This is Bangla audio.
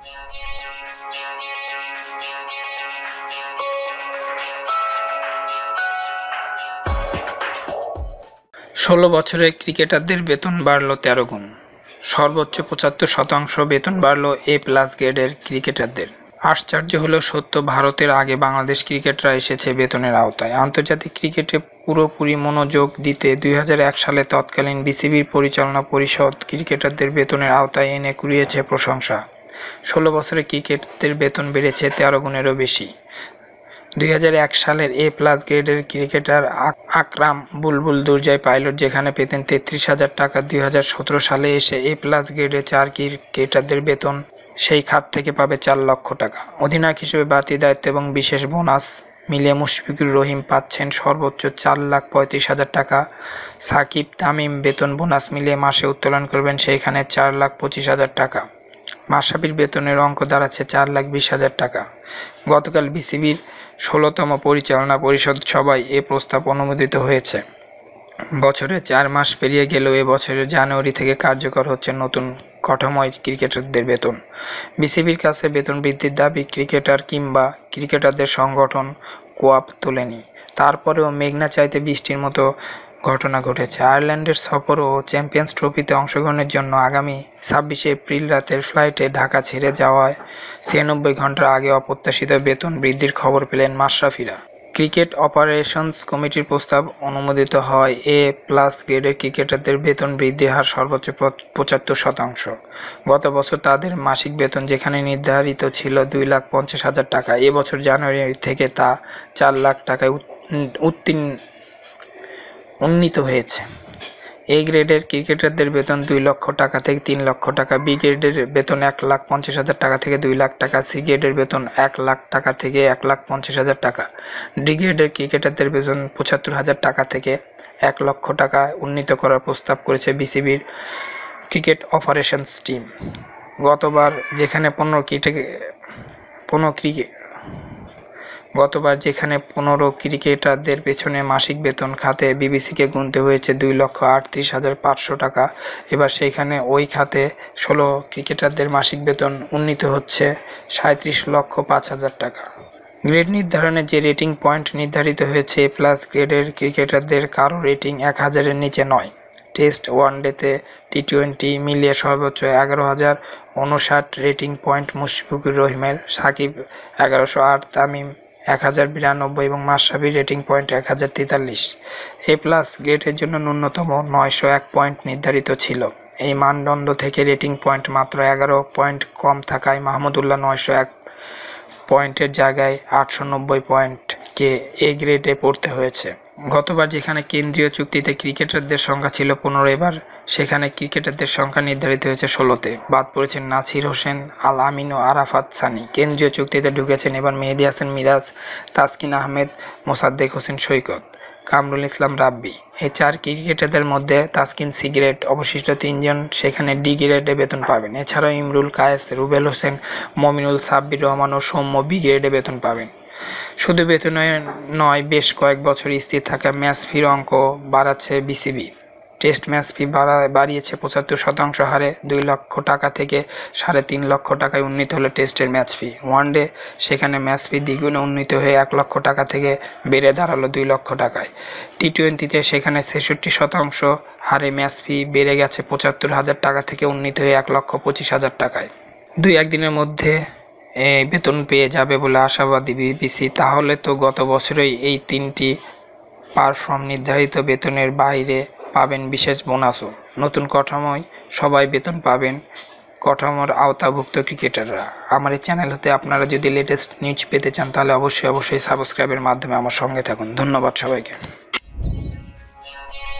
ষোলো বছরে ক্রিকেটারদের বেতন বাড়ল 13 গুণ। সর্বোচ্চ 75% বেতন বাড়ল A+ গ্রেডের ক্রিকেটারদের। আশ্চর্য হলেও সত্য, ভারতের আগে বাংলাদেশ ক্রিকেটরা এসেছে বেতনের আওতায়। আন্তর্জাতিক ক্রিকেটে পুরোপুরি মনোযোগ দিতে 2001 সালে তৎকালীন বিসিবির পরিচালনা পরিষদ ক্রিকেটারদের বেতনের আওতায় এনে কুড়িয়েছে প্রশংসা। 16 বছরে ক্রিকেটারদের বেতন বেড়েছে 13 গুণেরও বেশি। 2001 সালের A+ গ্রেডের ক্রিকেটার আকরাম বুলবুল দুর্জয় পাইলট যেখানে পেতেন 33,000 টাকা, 2017 সালে এসে A+ গ্রেডের 4 ক্রিকেটারদের বেতন সেই খাত থেকে পাবে 4 লক্ষ টাকা। অধিনায়ক হিসেবে বাড়তি দায়িত্ব এবং বিশেষ বোনাস মিলিয়ে মুশফিকুর রহিম পাচ্ছেন সর্বোচ্চ 4,35,000 টাকা। সাকিব, তামিম বেতন বোনাস মিলিয়ে মাসে উত্তোলন করবেন সেইখানে 4,25,000 টাকা। মাশরাফির বেতনের অঙ্ক দাঁড়াচ্ছে 4,20,000 টাকা। গতকাল বিসিবির 16তম পরিচালনা পরিষদ সভায় এ প্রস্তাব অনুমোদিত হয়েছে। বছরে 4 মাস পেরিয়ে গেলেও এ বছরের জানুয়ারি থেকে কার্যকর হচ্ছে নতুন কাঠামোয় ক্রিকেটারদের বেতন। বিসিবির কাছে বেতন বৃদ্ধির দাবি ক্রিকেটার কিংবা ক্রিকেটারদের সংগঠন কোয়াপ তোলেনি। তারপরেও মেঘনা চাইতে বৃষ্টির মতো ঘটনা ঘটেছে। আয়ারল্যান্ডের সফর ও চ্যাম্পিয়ন্স ট্রফিতে অংশগ্রহণের জন্য আগামী 26 এপ্রিল রাতের ফ্লাইটে ঢাকা ছেড়ে যাওয়ায় 96 ঘণ্টার আগে অপ্রত্যাশিত বেতন বৃদ্ধির খবর পেলেন মাশরাফিরা। ক্রিকেট অপারেশনস কমিটির প্রস্তাব অনুমোদিত হয় A+ গ্রেডের ক্রিকেটারদের বেতন বৃদ্ধির হার সর্বোচ্চ 75%। গত বছর তাদের মাসিক বেতন যেখানে নির্ধারিত ছিল 2,50,000 টাকা, এবছর জানুয়ারি থেকে তা 4 লাখ টাকায় উন্নীত হয়েছে। A গ্রেডের ক্রিকেটারদের বেতন 2 লক্ষ টাকা থেকে 3 লক্ষ টাকা, B গ্রেডের বেতন 1,50,000 টাকা থেকে 2 লাখ টাকা, C গ্রেডের বেতন 1 লাখ টাকা থেকে 1,50,000 টাকা, D গ্রেডের ক্রিকেটারদের বেতন 75,000 টাকা থেকে 1 লক্ষ টাকা উন্নীত করার প্রস্তাব করেছে বিসিবির ক্রিকেট অপারেশনস টিম। গতবার যেখানে 15 ক্রিকেটারদের পেছনে মাসিক বেতন খাতে বিবিসিকে গুনতে হয়েছে 2,38,500 টাকা, এবার সেইখানে ওই খাতে 16 ক্রিকেটারদের মাসিক বেতন উন্নীত হচ্ছে 37,05,000 টাকা। গ্রেড নির্ধারণে যে রেটিং পয়েন্ট নির্ধারিত হয়েছে A+ গ্রেডের ক্রিকেটারদের কারো রেটিং 1000-এর নিচে নয়। টেস্ট, ওয়ানডেতে, টি-20 মিলিয়ে সর্বোচ্চ 11,059 রেটিং পয়েন্ট মুশফিকুর রহিমের, সাকিব 1108, তামিম 1092 এবং মাশরাফির রেটিং পয়েন্ট 1043। A+ গ্রেডের জন্য ন্যূনতম 901 পয়েন্ট নির্ধারিত ছিল। এই মানদণ্ড থেকে রেটিং পয়েন্ট মাত্র 11 পয়েন্ট কম থাকায় মাহমুদুল্লাহ 901 পয়েন্টের জায়গায় 890 পয়েন্টকে A গ্রেডে পড়তে হয়েছে। গতবার যেখানে কেন্দ্রীয় চুক্তিতে ক্রিকেটারদের সংখ্যা ছিল 15, এবার সেখানে ক্রিকেটারদের সংখ্যা নির্ধারিত হয়েছে 16-তে। বাদ পড়েছেন নাছির হোসেন, আল আমিন ও আরাফাত সানি। কেন্দ্রীয় চুক্তিতে ঢুকেছেন এবার মেহেদী হাসান মিরাজ, তাসকিন আহমেদ, মোসাদ্দেক হোসেন সৈকত, কামরুল ইসলাম রাব্বি। এই 4 ক্রিকেটারদের মধ্যে তাসকিন C গ্রেড, অবশিষ্ট 3 জন সেখানে D গ্রেডে বেতন পাবেন। এছাড়াও ইমরুল কায়েস, রুবেল হোসেন, মমিনুল, সাব্বির রহমান ও সৌম্য B গ্রেডে বেতন পাবেন। শুধু বেতনে নয়, বেশ কয়েক বছর স্থির থাকা ম্যাচ ফির অঙ্ক বাড়াচ্ছে বিসিবি। টেস্ট ম্যাচ ফি বাড়িয়েছে 75% হারে 2 লক্ষ টাকা থেকে 3.5 লক্ষ টাকায় উন্নীত হলো টেস্টের ম্যাচ ফি। ওয়ানডে সেখানে ম্যাচ ফি দ্বিগুণে উন্নীত হয়ে 1 লক্ষ টাকা থেকে বেড়ে দাঁড়ালো 2 লক্ষ টাকায়। টি-20তে সেখানে 66% হারে ম্যাচ ফি বেড়ে গেছে 75,000 টাকা থেকে উন্নীত হয়ে 1,25,000 টাকায়। 2-1 দিনের মধ্যে এই বেতন পেয়ে যাবে বলে আশাবাদী বিবিসি। তাহলে তো গত বছরেই এই 3টি পারফর্ম নির্ধারিত বেতনের বাইরে পাবেন বিশেষ বোনাসও। নতুন কাঠামোয় সবাই বেতন পাবেন, কাঠামোর আওতাভুক্ত ক্রিকেটাররা। আমার এই চ্যানেল হতে আপনারা যদি লেটেস্ট নিউজ পেতে চান তাহলে অবশ্যই সাবস্ক্রাইবের মাধ্যমে আমার সঙ্গে থাকুন। ধন্যবাদ সবাইকে।